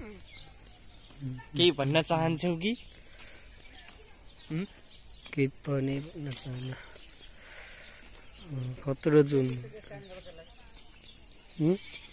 केही भन्न चाहन्छौ कि? केही पनि भन्न चाहन्न। खतरा जुन